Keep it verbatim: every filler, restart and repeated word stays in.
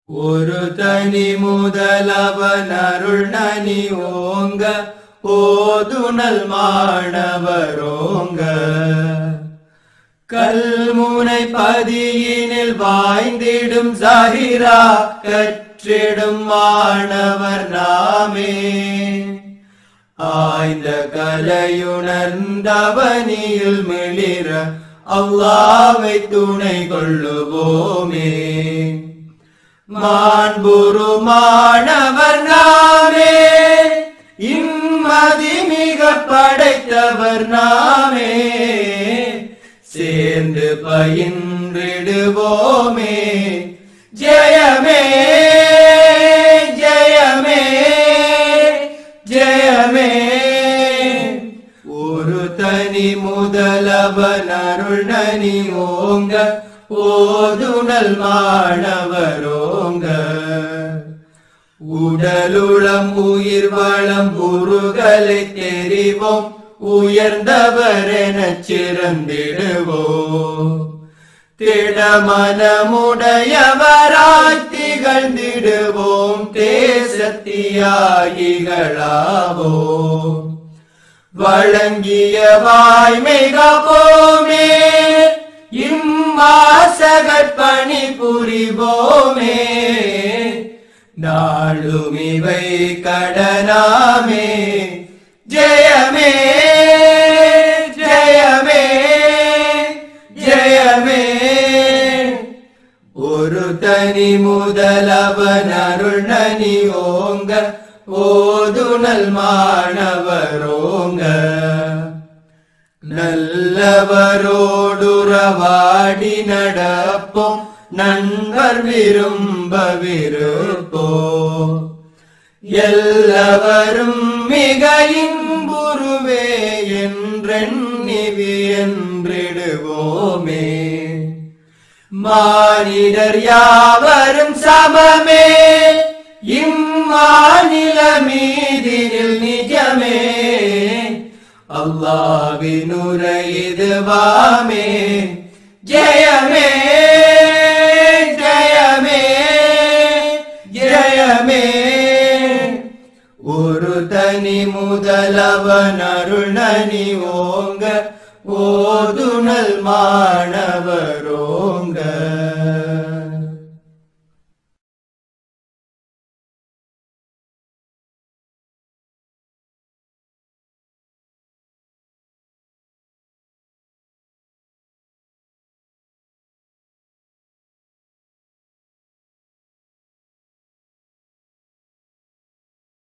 ஒரு தனி முதலவன் அருள் நனி ஓங்க ஓதுனல் மாணவரோங்க கல்முனை பதியினில் வாய்ந்திடும் சாஹிரா கற்றிடும் மாணவர் நாமே ஆய்ந்த கலையுணர்ந்தவனியில் மிளிர அல்லாஹ்வை துணை கொள்ளுவோமே மாண்புரு மாணவர் நாமே இம்மதி மிக படைத்தவர் நாமே சேர்ந்து பயின்றிடுவோமே ஜெயமே ஜெயமே ஜெயமே ஒரு தனி முதலவன் அருள் நனி ஓங்க ஓதுனல் மாணவரோங்க உடலுளம் உயிர் வளம் உருகலை தெரிவோம் உயர்ந்தவர் எனச் சிறந்திடுவோம் திடமனமுடையவராய் திகழ்ந்திடுவோம் தேசத்தியாகிகளாவோம் வழங்கிய வாய்மைக போமே இம்மாசகற்பணி புரிவோமே நாளும் இவை கடனாமே ஜெயமே ஜெயமே ஜெயமே ஒரு தனி முதலவன் அருள் நனி ஓங்க ஓதுனல் மாணவரோங்க நல்லவரோடுறவாடி நடப்போம் நண்பர் விரும்ப விருப்போம் எல்லாவரும் மிக இன்புருவே என்றெண்ணி என்றிடுவோமே மானிடர் யாவரும் சமமே இம்மாநில மீதினில் நிஜமே அல்லாஹ்வினுரை இதுவாமே ஜெயமே ஜெயமே ஜெயமே ஒரு தனி முதலவன் அருள் நனி ஓங்க ஓதுனல் மாணவர்